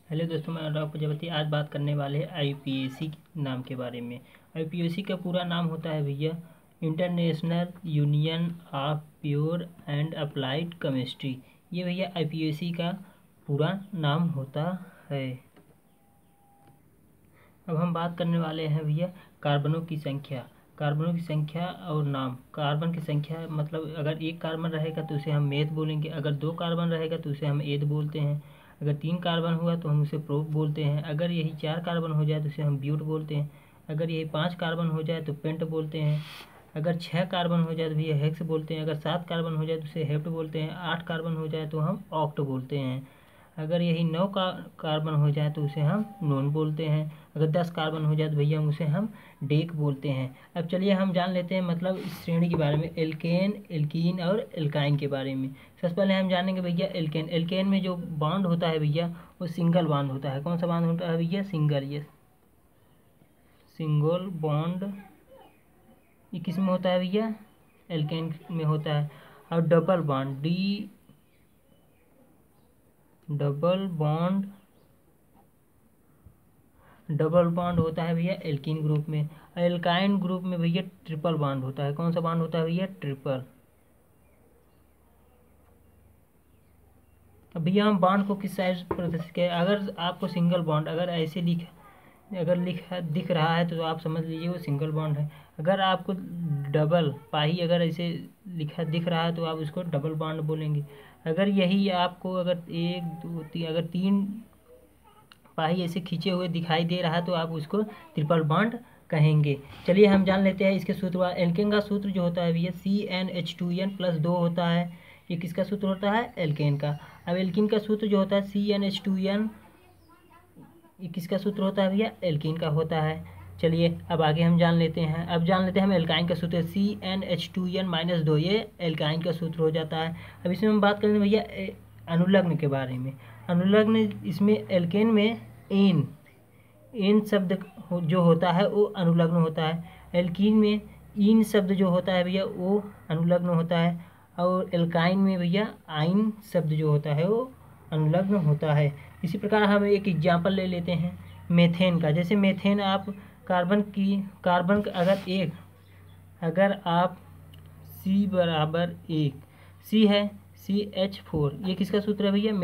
Hello दोस्तों, मैं अनुराग प्रजापति। आज बात करने वाले हैं आईपीएसी नाम के बारे में। आईपीएसी का पूरा नाम होता है भैया international union of pure and applied chemistry. ये भैया आईपीएसी का पूरा नाम होता है। अब हम बात करने वाले हैं भैया कार्बनों की संख्या। कार्बनों की संख्या और नाम। कार्बन की संख्या मतलब अगर एक कार्बन रहेगा तो उसे हम मेथ बोलेंगे, अगर दो कार्बन रहेगा तो उसे हम एथ बोलते हैं, अगर तीन कार्बन हुआ तो हम उसे प्रोप बोलते हैं, अगर यही चार कार्बन हो जाए तो उसे हम ब्यूट बोलते हैं, अगर यही पाँच कार्बन हो जाए तो पेंट बोलते हैं, अगर छः कार्बन हो जाए तो भैया हेक्स बोलते हैं, अगर सात कार्बन हो जाए तो उसे हेप्ट बोलते हैं, आठ कार्बन हो जाए तो हम ऑक्ट बोलते हैं, अगर यही नौ कार्बन हो जाए तो उसे हम नोन बोलते हैं, अगर 10 कार्बन हो जाए तो भैया उसे हम डेक बोलते हैं। अब चलिए हम जान लेते हैं मतलब इस श्रेणी के बारे में, एल्केन, एल्कीन और एल्काइन के बारे में। सबसे पहले हम जानेंगे भैया एल्केन। एल्केन में जो बॉन्ड होता है भैया वो सिंगल बॉन्ड होता है। कौन सा बॉन्ड होता है भैया? सिंगल। ये सिंगल बॉन्ड ये किस में होता है भैया? एल्केन में होता है। और डबल बॉन्ड डबल बॉन्ड होता है भैया एल्कीन ग्रुप में। एल्काइन ग्रुप में भैया ट्रिपल बॉन्ड होता है। कौन सा बॉन्ड होता है भैया? ट्रिपल। अब भैया हम बॉन्ड को किस साइड प्रदर्शित करें? अगर आपको सिंगल बॉन्ड अगर ऐसे लिखा दिख रहा है तो आप समझ लीजिए वो सिंगल बॉन्ड है। अगर आपको डबल पाही अगर ऐसे लिखा दिख रहा है तो आप उसको डबल बॉन्ड बोलेंगे। अगर यही आपको अगर एक दो तीन अगर तीन पाही ऐसे खींचे हुए दिखाई दे रहा है तो आप उसको ट्रिपल बॉन्ड कहेंगे। चलिए हम जान लेते हैं इसके सूत्र। एल्केन का सूत्र जो होता है भैया CnH2n+2 होता है। ये किसका सूत्र होता है? एल्केन का। अब एल्कीन का सूत्र जो होता है CnH2n, ये किसका सूत्र होता है भैया? एल्कीन का होता है। चलिए अब आगे हम जान लेते हैं। अब जान लेते हैं हम एल्काइन का सूत्र CnH2n-2, ये एल्काइन का सूत्र हो जाता है। अब इसमें हम बात करेंगे भैया अनुलग्न के बारे में। अनुलग्न इसमें एल्केन में एन शब्द जो होता है वो अनुलग्न होता है। एल्कीन में इन शब्द जो होता है भैया वो अनुलग्न होता है। और एल्काइन में भैया आइन शब्द जो होता है वो अनुलग्न होता है। इसी प्रकार हम एक एग्जाम्पल ले लेते हैं मेथेन का। जैसे मेथेन आप कार्बन अगर आप C है CH4, ये किसका सूत्र है भैया?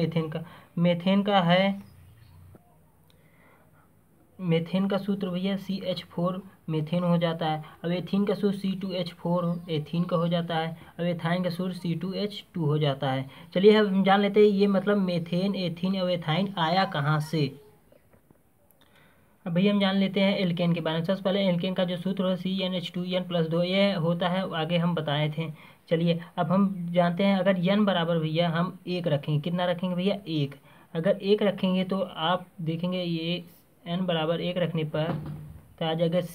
मेथेन का सूत्र भैया CH4 मेथेन हो जाता है। अब एथीन का सूत्र C2H4 एथीन का हो जाता है। अब एथाइन का सूत्र C2H2 हो जाता है। चलिए हम जान लेते हैं ये मतलब मेथेन, एथीन और एथाइन आया कहाँ से। अब भैया हम जान लेते हैं एल्केन के बारे में। सबसे पहले एल्केन का जो सूत्र है CnH2n+2 ये होता है, आगे हम बताए थे। चलिए अब हम जानते हैं अगर n बराबर भैया हम एक रखेंगे, कितना रखेंगे भैया? एक। अगर एक रखेंगे तो आप देखेंगे ये n बराबर एक रखने पर तो आ जाएगा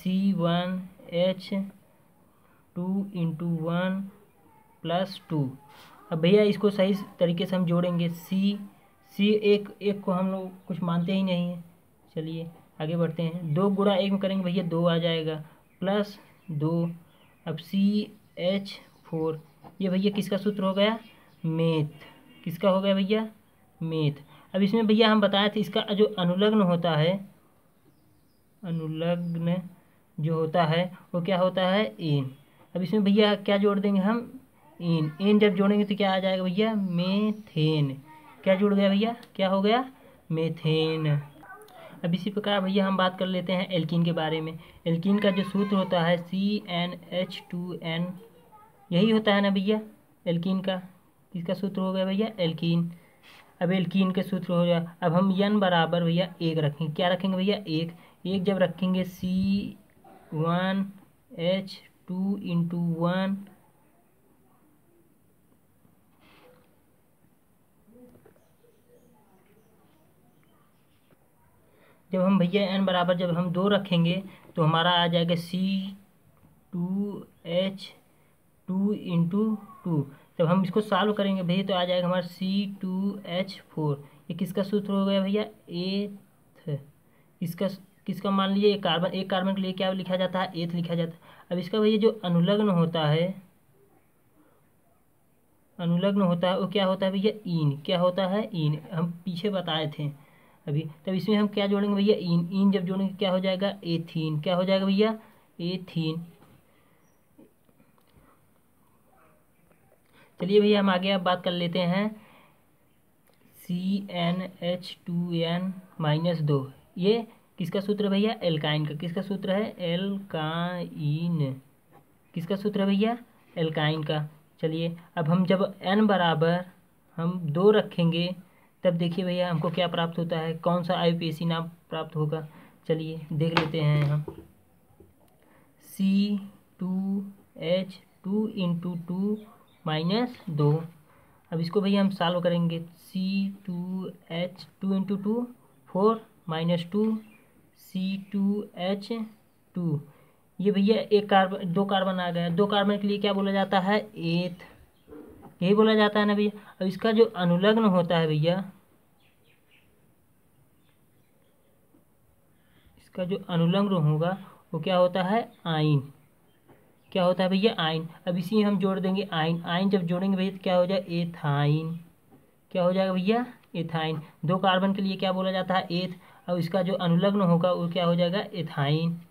C1H2 × 1 + 2। अब भैया इसको सही तरीके से हम जोड़ेंगे। सी एक को हम लोग कुछ मानते ही नहीं है। चलिए आगे बढ़ते हैं। 2 गुणा 1 में करेंगे भैया 2 आ जाएगा, +2। अब CH4 ये भैया किसका सूत्र हो गया? मेथ। किसका हो गया भैया? मेथ। अब इसमें भैया हम बताए थे इसका जो अनुलग्न जो होता है वो क्या होता है? एन। अब इसमें भैया क्या जोड़ देंगे हम? एन जब जोड़ेंगे तो क्या आ जाएगा भैया? मेथेन। क्या जुड़ गया भैया? क्या हो गया? मेथेन। अब इसी प्रकार भैया हम बात कर लेते हैं एल्कीन के बारे में। एल्कीन का जो सूत्र होता है CnH2n, यही होता है ना भैया एल्कीन का। किसका सूत्र हो गया भैया? एल्कीन। अब एल्कीन के सूत्र हो गया। अब हम n बराबर भैया एक रखेंगे। क्या रखेंगे भैया? एक जब रखेंगे C1H2 × 1 जब हम भैया n बराबर जब हम 2 रखेंगे तो हमारा आ जाएगा C2H2 × 2। जब हम इसको सॉल्व करेंगे भैया तो आ जाएगा हमारा C2H4। ये किसका सूत्र हो गया भैया? एथ। किसका मान लीजिए एक कार्बन के लिए क्या लिखा जाता है? एथ लिखा जाता है। अब इसका भैया जो अनुलग्न होता है वो क्या होता है भैया? इन। क्या होता है? इन। हम पीछे बताए थे। अभी। तब इसमें हम क्या जोड़ेंगे भैया, इन इन जब जोड़ेंगे क्या हो जाएगा, एथीन। क्या हो जाएगा भैया, एथीन। चलिए भैया हम आगे अब बात कर लेते हैं CnH2n-2। ये किसका सूत्र है भैया, एल्काइन का। किसका सूत्र है, एल्काइन। किसका सूत्र है भैया, एल्काइन का। चलिए अब हम जब n बराबर हम 2 रखेंगे तब देखिए भैया हमको क्या प्राप्त होता है, कौन सा IUPAC नाम प्राप्त होगा। चलिए देख लेते हैं हम। C2H2 × 2 अब इसको भैया हम सॉल्व करेंगे। C2H2 × 2 4 -2 C2H2। ये भैया एक कार्बन, 2 कार्बन आ गया। 2 कार्बन के लिए क्या बोला जाता है, एथ। यही बोला जाता है ना भैया। अब इसका जो अनुलग्न होता है भैया, इसका जो अनुलग्न होगा वो क्या होता है, आइन। क्या होता है भैया, आइन। अब इसी हम जोड़ देंगे आइन। आइन जब जोड़ेंगे भैया तो क्या हो जाएगा, एथाइन। क्या हो जाएगा भैया, एथाइन। 2 कार्बन के लिए क्या बोला जाता है, एथ। अब इसका जो अनुलग्न होगा वो क्या हो जाएगा, एथाइन।